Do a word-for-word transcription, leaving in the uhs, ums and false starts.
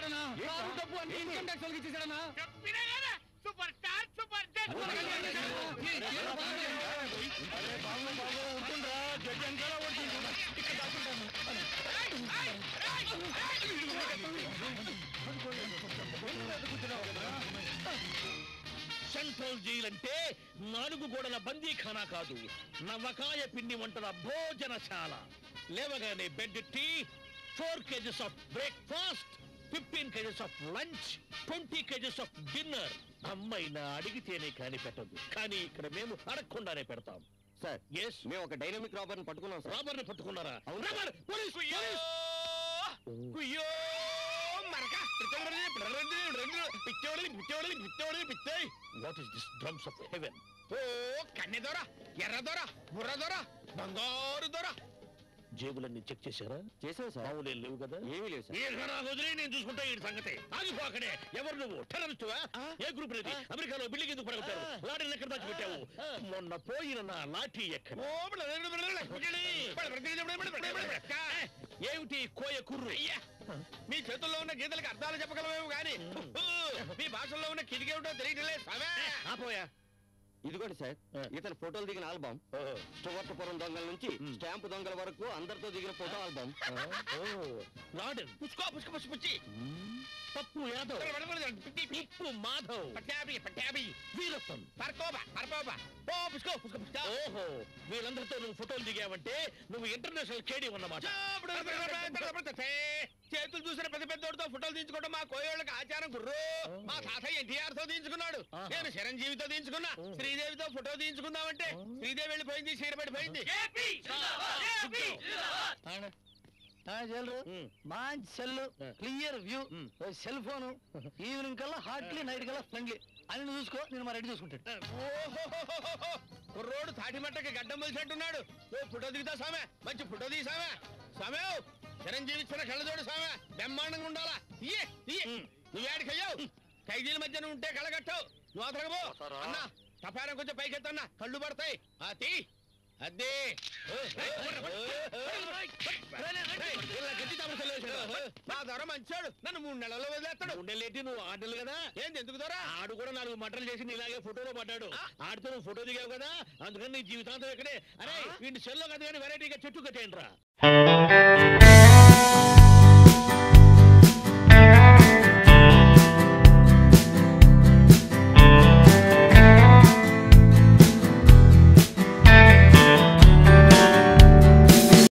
ఇచ్చేసాడనా డబ్బు అన్ని income tax వాళ్ళకి ఇచ్చేసాడనా సూపర్ స్టార్ సూపర్ జడ్జ్ ఉంటుండ్రా జడ్జి అంకారా ఉంటుండ్రా ఇక్కడ దాక్కుంటాను సెంట్రల్ జైలు అంటే నాలుగు గోడల బందీఖానా కాదు, నవకాయ పిండి వంటల భోజనశాల. లేవగానే bed tea, four kgs of breakfast, fifteen kgs of lunch, twenty kgs of dinner. అమ్మాయినా అడిగితేనే కాని పెట్టదు, కానీ ఇక్కడ మేము అడగకుండానే పెడతాం. సార్ ఎస్, మేము ఒక డైనమిక్ రాబర్ని పట్టుకున్నాం. రాబర్ ని పట్టుకున్నారా? What is this drums of heaven? Oh, కన్నెదొరా, ఎర్రదొరా, బుర్రదొరా, బంగారు దొరా. జేబులన్నీ చెక్ చేశారా? చేసాం సార్. మామూలు లేవు కదా? ఏమీ లేవు సార్. ఈ ఘనా వదిలే నేను చూసుకుంటా ఈ సంగతి. ఆగిపోకనే. ఎవరు నువ్వు? టెర్రరిస్టువా? ఏ గ్రూప్ ఇది? అమెరికాలో బిల్డింగ్ ఎందుకు పడగొట్టారు? లారీని ఎక్కడ దాచి పెట్టావు? మొన్న పోయిన నా లాఠీ ఎక్కడ? ఏమిటి కోయ కుర్రు? మీ చేతుల్లో ఉన్న గీతలకు అర్థాలు చెప్పగలమేమో గాని మీ భాషల్లో ఉన్న కిటికేమిటో తెలియట్లేదు. ఆపోయా ఇదిగోండి సార్, ఇతను ఫోటోలు దిగిన ఆల్బమ్. స్టువర్ట్పురం దొంగల నుంచి స్టాంపు దొంగల వరకు అందరితో దిగిన ఫోటో ఆల్బమ్. పప్పు యాదవ్, ఉప్పు మాధవ్, వీరప్పన్, ఓహో వీళ్ళందరితో నువ్వు ఫోటోలు దిగావంటే నువ్వు ఇంటర్నేషనల్ కేడీ ఉన్నమాట. చేతులు చూసిన పెద్ద పెద్దోడితో ఫోటోలు తీయించుకోవడం మా కోయోళ్ళకి ఆచారం గుర్రు. మా తాతయ్య ఎన్టీఆర్ తో తీయించుకున్నాడు, నేను చిరంజీవితో తీయించుకున్నా. శ్రీదేవితో ఫోటో తీయించుకుందామంటే శ్రీదేవి వెళ్ళిపోయింది, చీరబడిపోయింది. మంచి cell, clear view, cell phone, evening కల్లా హార్ట్లీ, నైట్ కల్లా ఫ్రెండ్లీ అని చూసుకో. నేను మా రెడీ చూసుకుంటాడు. రోడ్డు తాటిమట్టకి గడ్డం మలిసినట్టున్నాడు. ఓ ఫోటో దిగుతా సామె, మంచి ఫోటో తీ సామె. సామె చిరంజీవి ఇచ్చిన కళ్ళజోడు సామె, బ్రహ్మాండంగా ఉండాలా. తీయే తీయే. నువ్వేడికయ్యావు? ఖైదీల మధ్యన ఉంటే కళ్ళగట్టావు. నువ్వు అతగబో అన్నా, తపారం కొంచెం పైకెత్తన్నా, కళ్ళు పడతాయి. ఆ తీ అదే నా ధర మంచాడు, నన్ను మూడు నెలల్లో వదిలేస్తాడు. ఉండలేటి నువ్వు ఆటలు కదా. ఏంది ఎందుకు ధర? ఆడు కూడా నాలుగు మటలు చేసి నీలాగే ఫోటోలో పడ్డాడు. ఆడితో నువ్వు ఫోటో దిగావు కదా, అందుకని నీ జీవితాంతం ఇక్కడే. అరే వీడిని సెల్లో కదా కానీ వెరైటీగా చెట్టు కట్టేయండి రా.